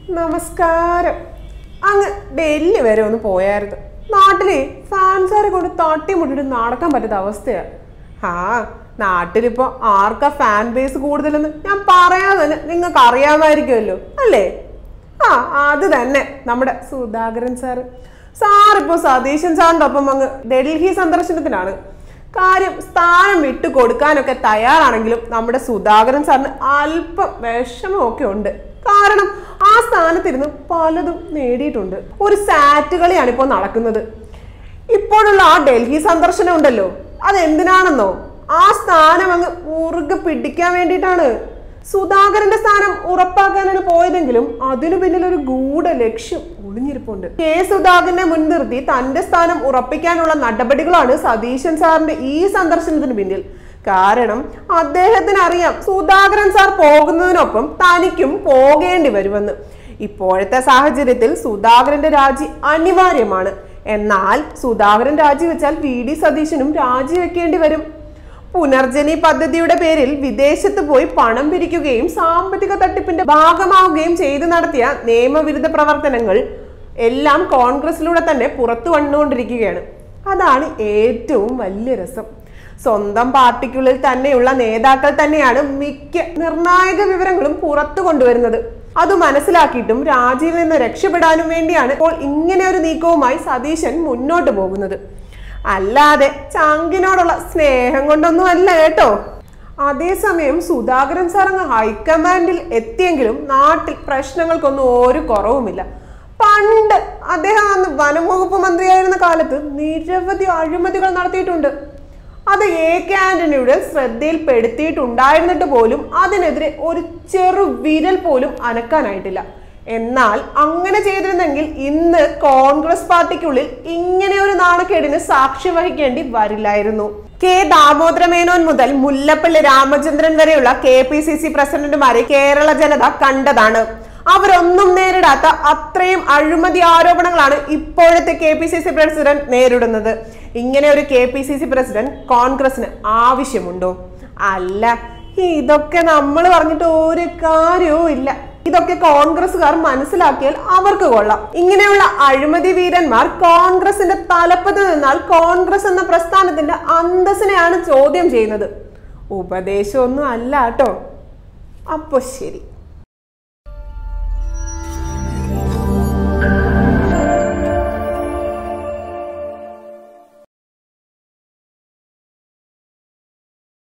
നമസ്കാരം. അങ്ങ് ഡൽഹി വരെ ഒന്ന് പോയായിരുന്നു. നാട്ടിലെ ഫാൻസാരെ കൊണ്ട് തട്ടിമുട്ടിട്ട് നടക്കാൻ പറ്റാത്ത അവസ്ഥയാണ്. നാട്ടിലിപ്പോ ആർക്കാ ഫാൻ ബേസ് കൂടുതലെന്ന് ഞാൻ പറയാതെ തന്നെ നിങ്ങൾക്ക് അറിയാമായിരിക്കുമല്ലോ അല്ലേ? അത് തന്നെ നമ്മുടെ സുധാകരൻ സാറിപ്പോ സതീശൻ സാറിന്റെ ഒപ്പം അങ്ങ് ഡൽഹി സന്ദർശനത്തിനാണ്. കാര്യം സ്ഥാനം വിട്ടു കൊടുക്കാനൊക്കെ തയ്യാറാണെങ്കിലും നമ്മുടെ സുധാകരൻ സാറിന് അല്പം വിഷമമൊക്കെ ഉണ്ട്. കാരണം ആ സ്ഥാനത്തിരുന്ന് പലതും നേടിയിട്ടുണ്ട്. ഒരു സാറ്റ് കളിയാണ് ഇപ്പോൾ നടക്കുന്നത്. ഇപ്പോഴുള്ള ആ ഡൽഹി സന്ദർശനം ഉണ്ടല്ലോ, അതെന്തിനാണെന്നോ ആ സ്ഥാനം അങ്ങ് മുറുകെ പിടിക്കാൻ വേണ്ടിയിട്ടാണ്. സുധാകരന്റെ സ്ഥാനം ഉറപ്പാക്കാനാണ് പോയതെങ്കിലും അതിനു പിന്നിൽ ഒരു ഗൂഢ ലക്ഷ്യം ഒളിഞ്ഞിരിപ്പുണ്ട്. കെ സുധാകരനെ മുൻനിർത്തി തന്റെ സ്ഥാനം ഉറപ്പിക്കാനുള്ള നടപടികളാണ് സതീശൻ സാറിന്റെ ഈ സന്ദർശനത്തിന് പിന്നിൽ. കാരണം അദ്ദേഹത്തിന് അറിയാം സുധാകരൻ സാർ പോകുന്നതിനൊപ്പം തനിക്കും പോകേണ്ടി വരുമെന്ന്. ഇപ്പോഴത്തെ സാഹചര്യത്തിൽ സുധാകരന്റെ രാജി അനിവാര്യമാണ്. എന്നാൽ സുധാകരൻ രാജിവെച്ചാൽ വി.ഡി. സതീശനും രാജിവെക്കേണ്ടി വരും. പുനർജനി പദ്ധതിയുടെ പേരിൽ വിദേശത്ത് പോയി പണം പിരിക്കുകയും സാമ്പത്തിക തട്ടിപ്പിന്റെ ഭാഗമാവുകയും ചെയ്ത് നടത്തിയ നിയമവിരുദ്ധ പ്രവർത്തനങ്ങൾ എല്ലാം കോൺഗ്രസിലൂടെ തന്നെ പുറത്തു വന്നുകൊണ്ടിരിക്കുകയാണ്. അതാണ് ഏറ്റവും വലിയ രസം. സ്വന്തം പാർട്ടിക്കുള്ളിൽ തന്നെയുള്ള നേതാക്കൾ തന്നെയാണ് മിക്ക നിർണായക വിവരങ്ങളും പുറത്തു കൊണ്ടുവരുന്നത്. അത് മനസ്സിലാക്കിയിട്ടും രാജിയിൽ നിന്ന് രക്ഷപ്പെടാനും വേണ്ടിയാണ് ഇപ്പോൾ ഇങ്ങനെ ഒരു നീക്കവുമായി സതീശൻ മുന്നോട്ട് പോകുന്നത്. അല്ലാതെ ചങ്കിനോടുള്ള സ്നേഹം കൊണ്ടൊന്നും അല്ല കേട്ടോ. അതേസമയം സുധാകരൻ സാർ അങ്ങ് ഹൈക്കമാൻഡിൽ എത്തിയെങ്കിലും നാട്ടിൽ പ്രശ്നങ്ങൾക്കൊന്നും ഒരു കുറവുമില്ല. പണ്ട് അദ്ദേഹം അന്ന് വനംവകുപ്പ് മന്ത്രിയായിരുന്ന കാലത്ത് നിരവധി അഴിമതികൾ നടത്തിയിട്ടുണ്ട്. അത് എ.കെ. ആന്റണിയുടെ ശ്രദ്ധയിൽപ്പെടുത്തിയിട്ടുണ്ടായിരുന്നിട്ട് പോലും അതിനെതിരെ ഒരു ചെറു വിരൽ പോലും അനക്കാനായിട്ടില്ല. എന്നാൽ അങ്ങനെ ചെയ്തിരുന്നെങ്കിൽ ഇന്ന് കോൺഗ്രസ് പാർട്ടിക്കുള്ളിൽ ഇങ്ങനെ ഒരു നാണക്കേടിന് സാക്ഷി വഹിക്കേണ്ടി വരില്ലായിരുന്നു. കെ ദാമോദര മേനോൻ മുതൽ മുല്ലപ്പള്ളി രാമചന്ദ്രൻ വരെയുള്ള KPCC പ്രസിഡന്റുമാരെ കേരള ജനത കണ്ടതാണ്. അവരൊന്നും നേരിടാത്ത അത്രയും അഴിമതി ആരോപണങ്ങളാണ് ഇപ്പോഴത്തെ KPCC പ്രസിഡന്റ് നേരിടുന്നത്. ഇങ്ങനെ ഒരു KPCC പ്രസിഡന്റ് കോൺഗ്രസിന് ആവശ്യമുണ്ടോ? അല്ല, ഇതൊക്കെ നമ്മൾ പറഞ്ഞിട്ട് ഒരു കാര്യവും ഇല്ല. ഇതൊക്കെ കോൺഗ്രസുകാർ മനസ്സിലാക്കിയാൽ അവർക്ക് കൊള്ളാം. ഇങ്ങനെയുള്ള അഴിമതി വീരന്മാർ കോൺഗ്രസിന്റെ തലപ്പത്ത് നിന്നാൽ കോൺഗ്രസ് എന്ന പ്രസ്ഥാനത്തിന്റെ അന്തസ്സിനെയാണ് ചോദ്യം ചെയ്യുന്നത്. ഉപദേശമൊന്നും അല്ല കേട്ടോ. അപ്പൊ ശരി.